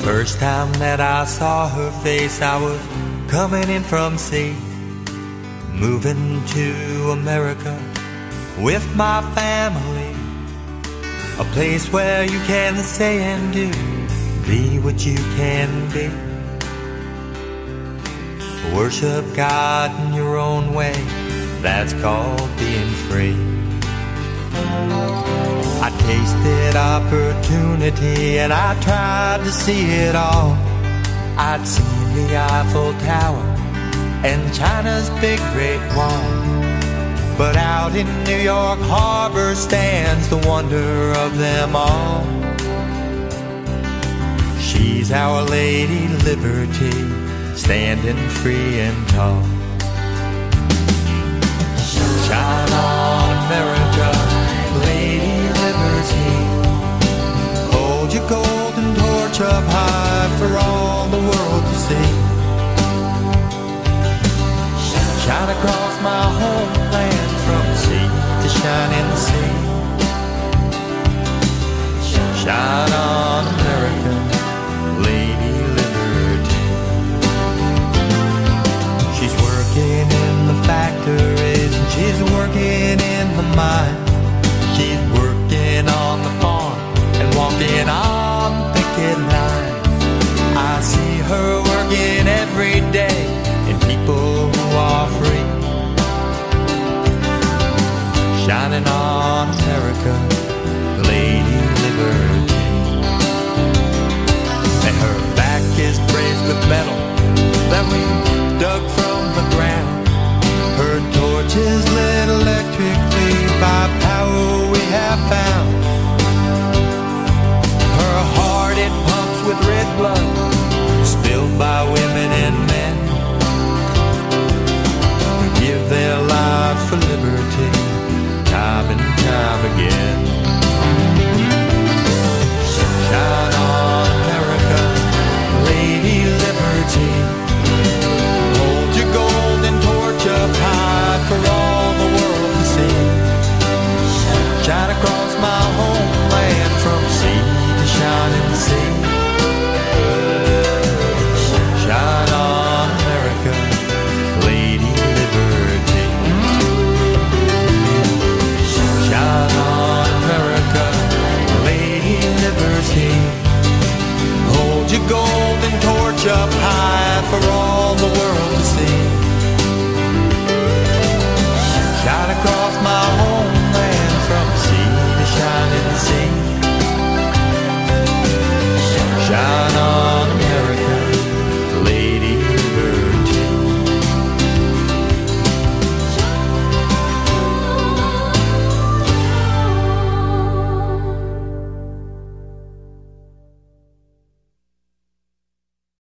First time that I saw her face, I was coming in from sea, moving to America with my family, a place where you can say and do, be what you can be, worship God in your own way, that's called being free. I tasted opportunity and I tried to see it all. I'd seen the Eiffel Tower and China's big Great Wall, but out in New York Harbor stands the wonder of them all. She's Our Lady Liberty, standing free and tall. Shine on America, Lady Liberty, hold your golden torch up high for all the world to see. Shine across my homeland from sea to shining sea. Shine on America, Lady Liberty. She's working in the factories and she's working in the mine. She's working on the farm and walking on picket line. I see her working every day in people who are free. Shining on America, Lady Liberty. And her back is brazed with metal that we dug from the ground. Her torch is lit electrically by power we have found. Her heart, it pumps with red blood spilled by women and men who give their lives for liberty time and time again. Shine on America, Lady Liberty, hold your golden torch up high for all the world to see. Shine across my homeland from sea to shining sea. Shine on America, Lady Liberty. Shine on America, Lady Liberty, hold your golden torch up high for all the world to see.